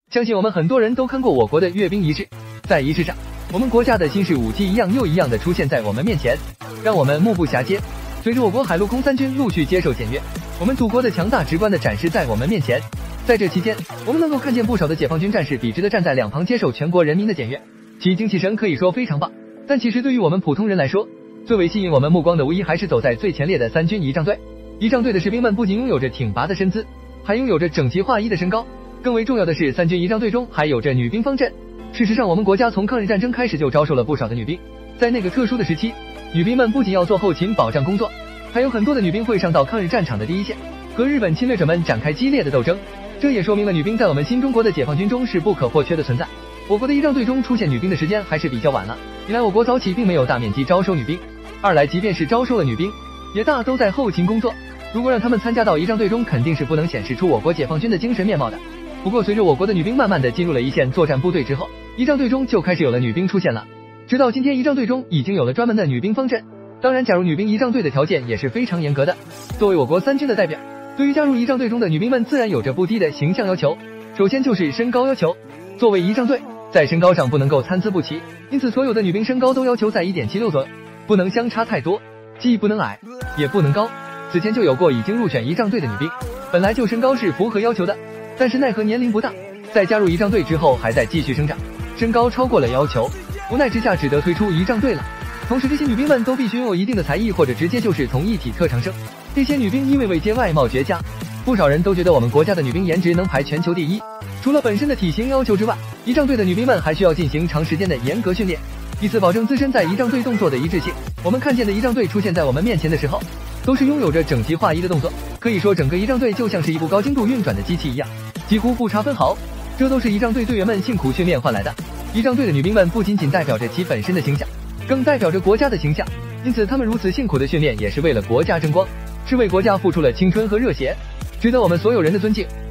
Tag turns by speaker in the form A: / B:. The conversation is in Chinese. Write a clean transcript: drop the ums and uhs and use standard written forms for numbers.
A: 相信我们很多人都看过我国的阅兵仪式，在仪式上，我们国家的新式武器一样又一样的出现在我们面前，让我们目不暇接。随着我国海陆空三军陆续接受检阅，我们祖国的强大直观的展示在我们面前。在这期间，我们能够看见不少的解放军战士笔直的站在两旁接受全国人民的检阅，其精气神可以说非常棒。但其实对于我们普通人来说，最为吸引我们目光的无疑还是走在最前列的三军仪仗队。仪仗队的士兵们不仅拥有着挺拔的身姿，还拥有着整齐划一的身高。更为重要的是，三军仪仗队中还有着女兵方阵。事实上，我们国家从抗日战争开始就招收了不少的女兵。在那个特殊的时期，女兵们不仅要做后勤保障工作，还有很多的女兵会上到抗日战场的第一线，和日本侵略者们展开激烈的斗争。这也说明了女兵在我们新中国的解放军中是不可或缺的存在。我国的仪仗队中出现女兵的时间还是比较晚了，一来我国早起并没有大面积招收女兵，二来即便是招收了女兵，也大都在后勤工作。如果让他们参加到仪仗队中，肯定是不能显示出我国解放军的精神面貌的。不过随着我国的女兵慢慢的进入了一线作战部队之后，仪仗队中就开始有了女兵出现了。直到今天，仪仗队中已经有了专门的女兵方阵。当然，加入女兵仪仗队的条件也是非常严格的。作为我国三军的代表，对于加入仪仗队中的女兵们自然有着不低的形象要求。首先就是身高要求，作为仪仗队，在身高上不能够参差不齐，因此所有的女兵身高都要求在 1.76 左右，不能相差太多，既不能矮，也不能高。此前就有过已经入选仪仗队的女兵，本来就身高是符合要求的，但是奈何年龄不大，在加入仪仗队之后还在继续生长，身高超过了要求，无奈之下只得退出仪仗队了。同时这些女兵们都必须拥有一定的才艺，或者直接就是从一体特长生。这些女兵因为为接外貌绝佳，不少人都觉得我们国家的女兵颜值能排全球第一。除了本身的体型要求之外，仪仗队的女兵们还需要进行长时间的严格训练，以此保证自身在仪仗队动作的一致性。我们看见的仪仗队出现在我们面前的时候，都是拥有着整齐划一的动作，可以说整个仪仗队就像是一部高精度运转的机器一样，几乎不差分毫。这都是仪仗队队员们辛苦训练换来的。仪仗队的女兵们不仅仅代表着其本身的形象，更代表着国家的形象，因此她们如此辛苦的训练也是为了国家争光，是为国家付出了青春和热血，值得我们所有人的尊敬。